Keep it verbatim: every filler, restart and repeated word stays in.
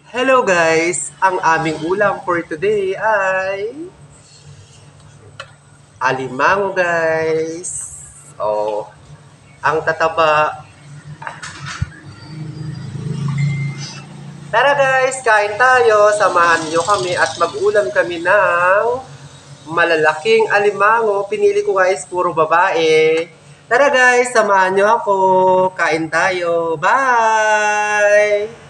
Hello guys! Ang aming ulam for today ay alimango guys. Oh, ang tataba. Tara guys, kain tayo. Samahan niyo kami at mag-ulam kami ng malalaking alimango. Pinili ko guys, puro babae. Tara guys, samahan niyo ako. Kain tayo. Bye!